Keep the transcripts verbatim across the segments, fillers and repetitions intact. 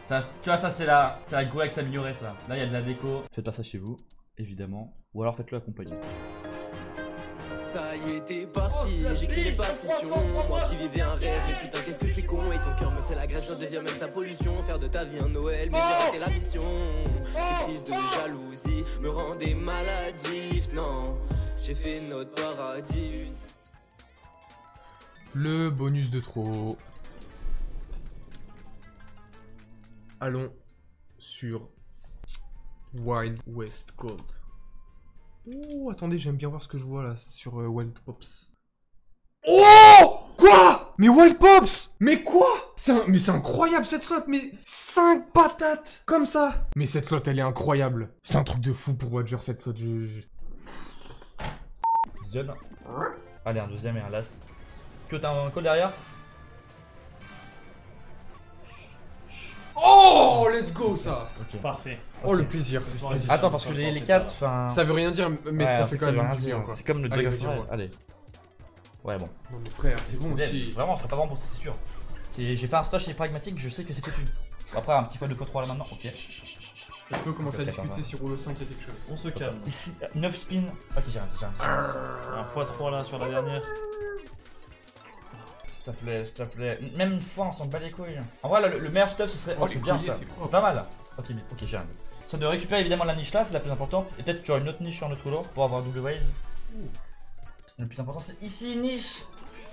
Ça, tu vois, ça c'est la, c'est la Golex améliorée ça. Là il y a de la déco. Faites pas ça chez vous, évidemment. Ou alors faites-le accompagner. Ça y est, t'es parti, j'écris les partitions. Moi qui vivais un rêve, mais putain qu'est-ce que je suis con. Et ton cœur me fait la grève, ça devient même sa pollution. Faire de ta vie un Noël, mais j'ai raté la mission. Tes crises de jalousie me rendaient maladif. Non, j'ai fait notre paradis. Le bonus de trop. Allons sur Wild West Gold. Oh, attendez, j'aime bien voir ce que je vois là sur euh, Wild Pops. Oh, quoi? Mais Wild Pops? Mais quoi? C'est un... Mais c'est incroyable cette slot, mais cinq patates comme ça. Mais cette slot, elle est incroyable. C'est un truc de fou pour Wadger cette slot. Je... je... Deuxième. Allez, un deuxième et un last. Tu veux t'as un call derrière? Oh, let's go ça. Ok. Parfait. Oh, le plaisir. Vas-y. Attends, parce que les, les quatre, enfin. Ça veut rien dire, mais Ouais, ça en fait fait, quand ça veut même rien du bien dire. quoi. C'est comme le Allez, Dog of vas-y, War. on va. Allez. Ouais, bon. Non mais frère, c'est bon aussi. Vraiment, on serait pas bon pour ça, c'est sûr. J'ai fait un stage chez Pragmatic, je sais que c'est foutu. Après, un petit fois deux fois trois là maintenant, ok. On peut commencer à Ok, discuter attends, si Rouleau cinq il y a quelque chose. On se calme. Ici, neuf spins. Ok, j'arrête, j'arrête. Un fois trois là sur la dernière. S'il te plaît, s'il te plaît. Même une fois, on s'en bat les couilles. En vrai, là, le, le meilleur stuff, ce serait. Oh, Oh, les c'est bien colliers, ça. c'est propre. C'est pas mal. Ok, mais ok, j'arrête. C'est de récupérer évidemment la niche là, c'est la plus importante. Et peut-être tu auras une autre niche sur notre rouleau pour avoir double wave. Le plus important, c'est ici, niche.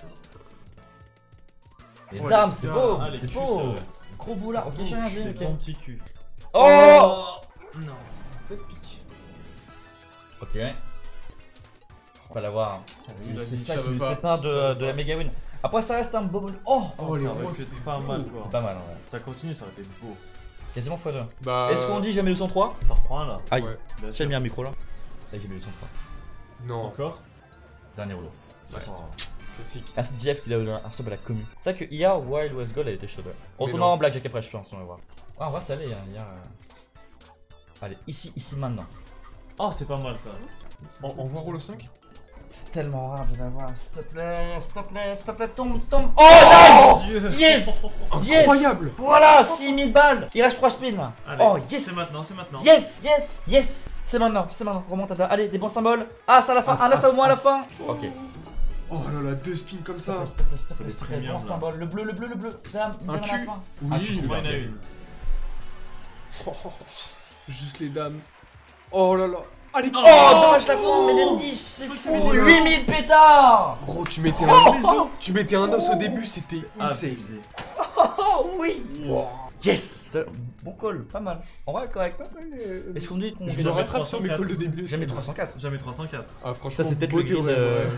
Les Oh, dames, les c'est dames. beau, Ah, les c'est culs, beau. c'est vrai. Gros boulard, ok, j'ai rien dit, C'est ok. ton petit cul. Oh! Non. sept piques. Ok. On va l'avoir. il a C'est dit ça ça qui veut me pas, sépare ça de, veut de pas. la méga win. Après, ça reste un beau bonus. Oh! Oh, les ça aurait roses, été c'est pas beau. mal quoi. C'est pas mal en vrai. Ça continue, ça aurait été beau. Quasiment x deux. Bah. Est-ce qu'on dit jamais le cent trois? T'en reprends un là. Aïe. Ouais. Bien J'ai sûr. mis un micro là. Là, j'ai mis le cent trois. Non. Encore. Dernier rouleau. Ouais. Classique. Merci Jeff qui a eu un sub à la commu. C'est vrai que hier, Wild West Gold a été chaud. On Mais retourne non. en blackjack après, je pense, on va voir. Ouais, on va s'aller hein, hier. euh. Allez, ici, ici, maintenant. Oh, c'est pas mal ça. On, on voit Rouleau cinq? C'est tellement rare de l'avoir. S'il te plaît, s'il te plaît, s'il te plaît, tombe, tombe. Oh, nice! Yes! Yes! Incroyable! Voilà, six mille balles! Il reste trois spins là. Allez, Oh, yes! c'est maintenant, c'est maintenant. Yes, yes, yes! C'est maintenant, c'est maintenant. Remonte à Allez, des bons symboles. Ah, c'est à la fin. As, Ah, là, c'est as, au moins à la as. fin. Ok. Oh là là, deux spins comme ça. S'il te plaît, s'il te plaît, s'il te très plaît, bien, bon là. symbole. Le bleu, le bleu, le bleu. Dame, une Un dame à la cul. fin. Oui, Ah, tu sais, Moi, il y en a c'est- une. Oh, oh, oh. Juste les dames. Oh là là. Allez, Oh, dommage la fin, mais les niches, c'est fou. mais les- huit mille pétards. Gros, tu mettais un tu mettais un os au début, c'était insane. Abusé. Oh oui. Yes. Bon call, pas mal. En vrai, correct. Est-ce qu'on dit qu'on Je me Jamais rattrape sur mes trois cent quatre. calls de début. Jamais trois cent quatre. Jamais trois cent quatre. Ah, franchement, Ça, c'est peut-être beau le deal, grid, ouais. euh,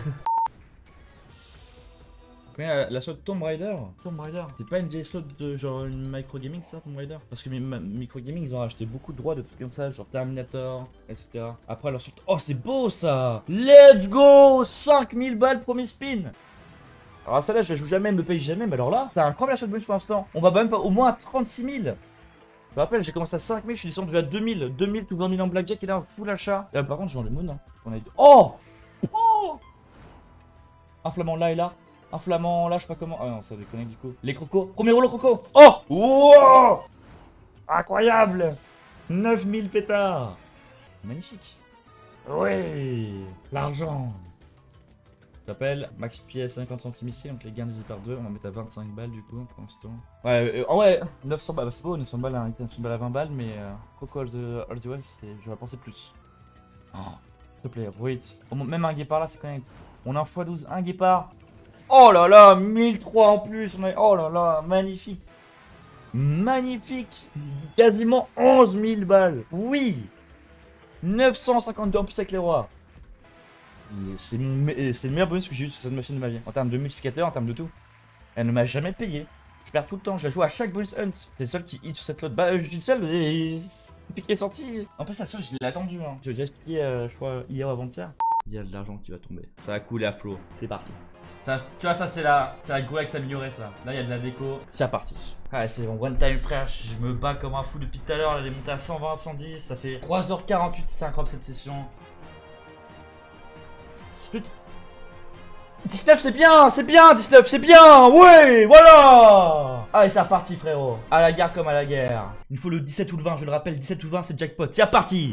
Combien la slot Tomb Raider? Tomb Raider. C'est pas une vieille slot de genre une micro gaming ça, Tomb Raider? Parce que mes micro gaming ils ont acheté beaucoup de droits de trucs comme ça, genre Terminator, et cetera. Après leur suite. Oh c'est beau ça! Let's go! cinq mille balles premier spin! Alors celle-là je la joue jamais, elle me paye jamais, mais alors là, t'as un incroyable achat de bonus pour l'instant. On va même pas au moins à trente-six mille. Je me rappelle, j'ai commencé à cinq mille, je suis descendu à deux mille, deux mille tout vingt mille en blackjack et là full achat. Et là, par contre, j'ai les moon. Hein. On a eu... Oh! Oh! Un flamand là et là. Un flamand là, je sais pas comment. Ah non, ça déconne du coup. Les crocos. Premier rouleau croco. Oh! Wow! Incroyable! neuf mille pétards. Magnifique. Oui! L'argent. Ça s'appelle Max Pièce cinquante centimes ici, donc les gains divisés par deux, on va mettre à vingt-cinq balles du coup pour l'instant. Ouais, euh, ouais, neuf cents balles, bah, c'est beau, neuf cents balles, hein, neuf cents balles à vingt balles, mais euh, Coco All the, all the Way, j'aurais pensé plus. Oh, s'il te plaît, wait. Même un guépard là, c'est quand même. On a un fois douze, un guépard. Oh là là, mille trois en plus, on a... oh là là, magnifique. Magnifique. Quasiment onze mille balles, oui. neuf cent cinquante-deux en plus avec les rois. C'est le meilleur bonus que j'ai eu sur cette machine de ma vie. En termes de multiplicateur, en termes de tout. Elle ne m'a jamais payé. Je perds tout le temps, je la joue à chaque bonus hunt. C'est le seul qui hit sur cette lote. Bah, je suis le seul, et depuis qu'il est sorti. En plus, ça sûr, je l'ai attendu. Hein. J'ai déjà expliqué, euh, je crois, hier ou avant-hier. Il y a de l'argent qui va tomber. Ça va couler à flot. C'est parti. Ça, tu vois, ça, c'est la, la Golex améliorée, ça. Là, il y a de la déco. C'est parti. Ah, c'est bon, one time, frère. Je me bats comme un fou depuis tout à l'heure. Elle est montée à cent vingt, cent dix. Ça fait trois heures quarante-huit. C'est incroyable cette session. dix-neuf c'est bien, c'est bien, dix-neuf c'est bien, ouais, voilà. Allez, c'est reparti frérot. À la gare comme à la guerre. Il faut le dix-sept ou le vingt, je le rappelle, dix-sept ou vingt c'est jackpot, c'est reparti.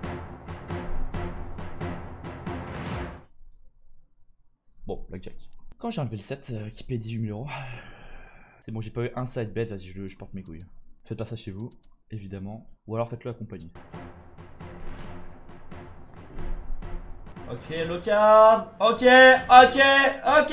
Bon, blackjack. Quand j'ai enlevé le sept euh, qui paye dix-huit mille euros, c'est bon, j'ai pas eu un side bet, vas-y, je, je porte mes couilles. Faites pas ça chez vous, évidemment, ou alors faites-le accompagné. Ok, local. Ok, ok, ok.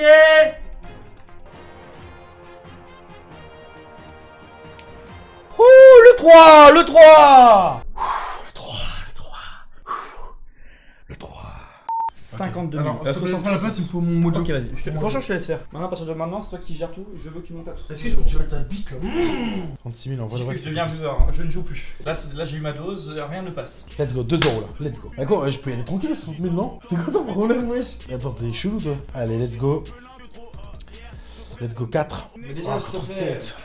Ouh, le trois, le trois. Le trois, le trois. Le trois. cinquante-deux Alors, mille. s'il te plaît, laisse pas la place, il me faut mon mojo. Ok, vas-y. Je te- Mon Franchement, mojo. je te laisse faire. Maintenant, à partir de maintenant, c'est toi qui gères tout. Je veux que tu montes à tout. Est-ce que je peux tirer ta bite là trente-six mille en vrai, Je vrai. deviens viewer, je ne joue plus. Là, c'est- là j'ai eu ma dose, rien ne passe. Let's go, deux euros là, let's go. D'accord, je peux y aller tranquille, soixante mille, non? C'est quoi ton problème, wesh? Attends, t'es chelou toi. Allez, let's go. Let's go, quatre. Mais déjà, Ah, s'il te plaît. sept.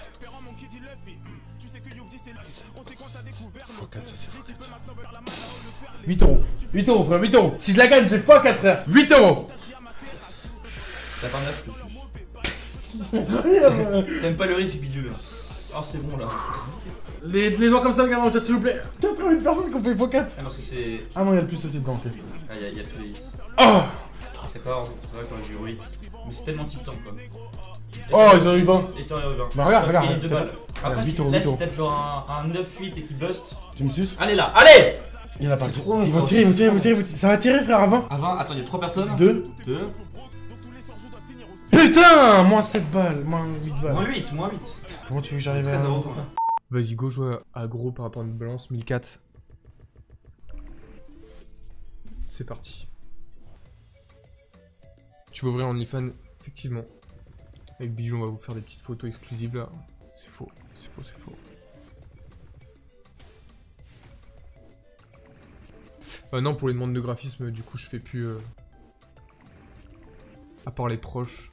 fois quatre, ça c'est sept. huit euros. huit euros, frère, huit euros. Si je la gagne, j'ai fois quatre, frère. huit euros. T'as pas neuf, je te suis. T'aimes pas le risque, bidule. Oh, c'est bon là. Les, les doigts comme ça, regarde dans le chat, s'il vous plaît. quatre-vingt-huit personnes qui ont fait fois quatre. Ah, parce que c'est. Ah non, il y a le plus aussi dedans, ok. Ah, y'a y a tous les hits. Oh C'est pas c'est vrai que t'aurais dû au hit. Mais c'est tellement tiltant quoi. Oh, ils ont eu vingt. Et t'aurais eu vingt. Bah, regarde, T'as regarde, gagné deux regarde. balles. Regarde, Après, huit si euros, là, huit si euros. t'as genre un, un neuf huit et qui bust. Tu me suces? Allez là, allez. Il y en a pas. C'est trop long, Ils vont frérot. tirer, ils vont tirer, ils vont tirer, ils vont tirer. Ça va tirer, frère, à vingt. À vingt, attends, y'a trois personnes. deux. deux. Putain, moins sept balles, moins huit balles. Moins huit, moins huit. Comment tu veux que j'arrive à... treize euros pour ça. Vas-y, go jouer à gros par rapport à notre balance, mille quatre. C'est parti. Tu veux ouvrir OnlyFans? Effectivement. Avec Bijou, on va vous faire des petites photos exclusives là. C'est faux, c'est faux, c'est faux. Euh, non, pour les demandes de graphisme, du coup, je fais plus... Euh... À part les proches.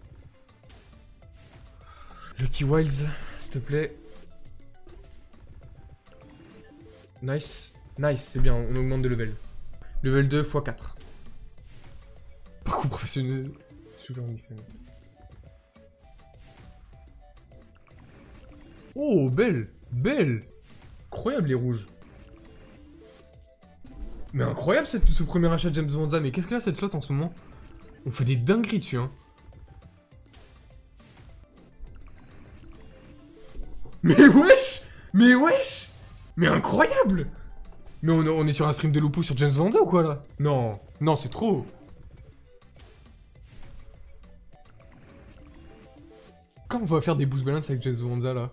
Lucky Wilds, s'il te plaît. Nice. Nice, c'est bien, on augmente de level. Level deux fois quatre. Parcours professionnel. Super OnlyFans. Oh, belle. Belle. Incroyable les rouges. Mais incroyable cette, ce premier achat de James Bonza. Mais qu'est-ce qu'elle a cette slot en ce moment? On fait des dingueries dessus, hein. Mais wesh! Mais wesh! Mais incroyable! Mais on, on est sur un stream de Loupou sur James Bonza ou quoi là? Non, non, c'est trop! Quand on va faire des boost balance avec James Bonza là?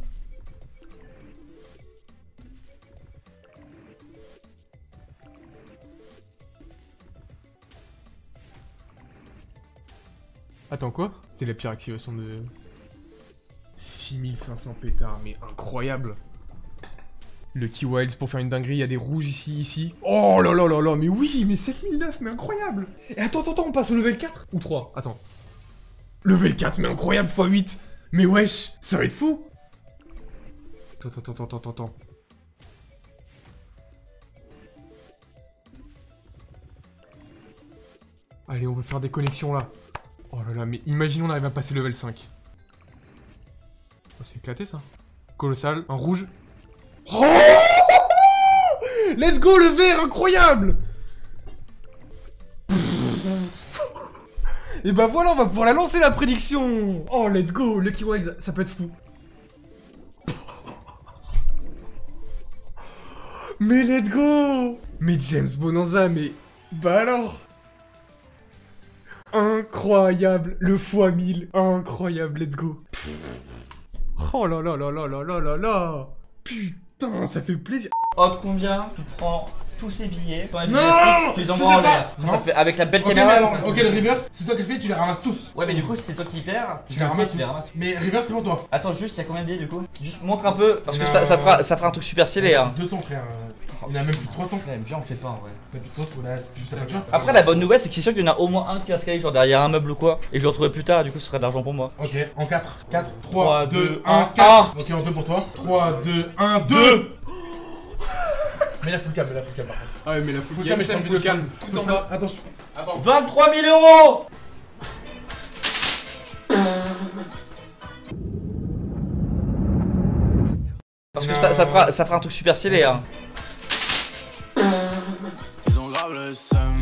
Attends quoi? C'était la pire activation de... six mille cinq cents pétards, mais incroyable! Lucky Wilds pour faire une dinguerie, il y a des rouges ici, ici. Oh là là là là, mais oui, mais sept mille neuf, mais incroyable! Et attends, attends, attends, on passe au level quatre? Ou trois? Attends. Level quatre, mais incroyable, fois huit! Mais wesh, ça va être fou! Attends, attends, attends, attends, attends. Allez, on veut faire des connexions là. Oh là là, mais imaginons on arrive à passer level cinq. Oh, c'est éclaté ça. Colossal, un rouge. Oh let's go le vert, incroyable. Et bah voilà, on va pouvoir la lancer la prédiction. Oh let's go, Lucky Wild, ça peut être fou. Mais let's go. Mais James Bonanza, mais... Bah alors. Incroyable, le fois mille, incroyable, let's go. Oh là là là là là là là là. Putain, ça fait plaisir. Hop, combien tu prends tous ces billets, toi, Non, tu les je envoies sais en pas. l'air. Non. Ça fait avec la belle Ok, mais caméra. alors, ça fait- ok, le reverse, c'est toi qui le fais, tu les ramasses tous. Ouais, mais du coup, si c'est toi qui perds, Tu les ramasses tu tous. les ramasses. Mais reverse, c'est pour toi. Attends, juste, il y a combien de billets du coup? Juste montre un peu, parce que Non. ça, ça, fera, ça fera un truc super stylé. Hein. deux cents, frère. Il a même plus de trois cents. Ouais, bien, on le fait pas en vrai. T'as plus de trois cents, là, c'est juste la voiture. Après, la bonne nouvelle, c'est que c'est sûr qu'il y en a au moins un qui va se caler, genre derrière un meuble ou quoi. Et je le retrouverai plus tard, du coup, ce sera de l'argent pour moi. Ok, en quatre. quatre, trois, trois, deux, deux, un, un, quatre. Ok, en deux pour toi. trois, deux, un, deux. Mais la full cam, mais la full cam par contre. Ah ouais, mais la Full full cam, mais je cam, prends full une cam. vidéo. Tout en bas. Attention. Attends. vingt-trois mille euros. Parce que Non. ça, ça, fera, ça fera un truc super stylé, hein. Ils ont grave le seum.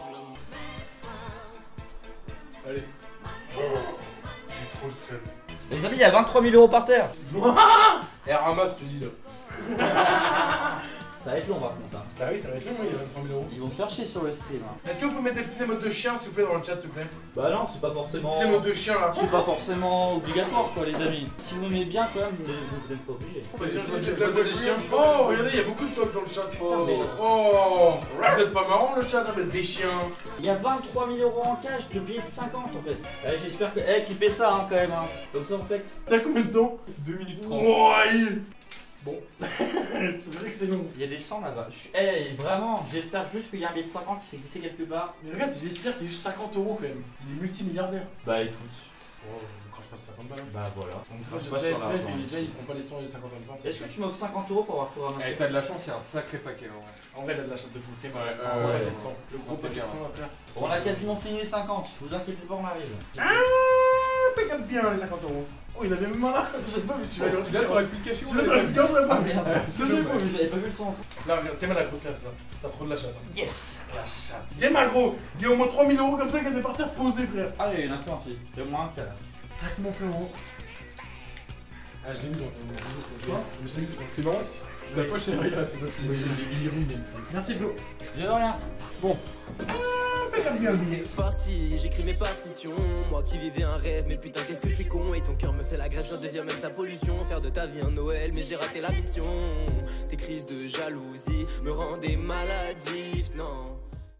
Allez. J'ai trop le seum. Les amis, il y a vingt-trois mille euros par terre. Et ramasse, je te dis là. Ça va être long, par contre. Hein. Bah oui, ça va être long, il y a vingt-trois mille euros. Ils vont se faire chier sur le stream. Hein. Est-ce que vous pouvez mettre des petits émotes de chien, s'il vous plaît, dans le chat, s'il vous plaît? Bah non, c'est pas forcément. Des émotes de chien là. C'est pas forcément obligatoire, quoi, les amis. Si vous aimez bien, quand même, vous vous n'êtes pas obligé. Des émotes de chien. Oh, regardez, il y a beaucoup de pop dans le chat. Putain, mais- Oh, vous êtes pas marrant le chat avec des chiens. Il y a vingt-trois mille euros en cash, de billets de cinquante en fait. Eh, j'espère que. Eh, clippez ça, hein, quand même. Hein. Comme ça, on flex. T'as combien de temps? deux minutes trente. Oh, il- Bon, c'est vrai que c'est long. Il y a des cent là-bas. Je- Eh, vraiment, j'espère juste qu'il y a un billet de cinquante qui s'est glissé quelque part. Mais regarde, j'espère qu'il y a juste cinquante euros quand même. Il est multimilliardaire. Bah, écoute. Oh, on crache pas sur cinquante balles. Bah, voilà. On Moi, crache j'ai pas déjà sur S F l'argent. et déjà ils prend pas les sons et les cinquante en même temps. c'est Est-ce que sûr. tu m'offres cinquante euros pour avoir tout Eh, ramassé? t'as de la chance, il y a un sacré paquet là. Ouais. En vrai, il a de la chatte de fou. T'es Ouais, mal. euh, En vrai, ouais, paquet de sang. Le gros ouais, paquet de bien. sang après. On a quasiment fini les cinquante. Vous inquiétez pas, on arrive. Ah, regarde bien les cinquante euros. Oh, il avait même un là. Je sais pas, mais celui-là, il Celui-là, t'aurais pu le cacher. Celui-là, t'aurais pu le garder Ah là-bas. merde. Je l'ai, moi. J'avais pas vu le son. Là, regarde, t'es mal la grosse classe là. T'as trop de la chatte. hein. Yes. La chatte. T'es mal gros. Il y a au moins trois mille euros comme ça qui étaient par terre posés, frère. Allez, il y en a plein aussi. Il y a au moins un cas là. Ah, c'est mon frérot. Ah, je l'ai vu dans ton vidéo. Quoi Je l'ai vu dans C'est marrant. La fois, je sais pas, il a fait C'est les millions. Merci Flo. De rien. Regarde bien le billet. Parti, j'écris mes partitions. Moi qui vivais un rêve, mais putain, qu'est-ce que je suis con. Et ton cœur me fait la grève, je deviens même sa pollution. Faire de ta vie un Noël, mais j'ai raté la mission. Tes crises de jalousie me rendaient maladif, non.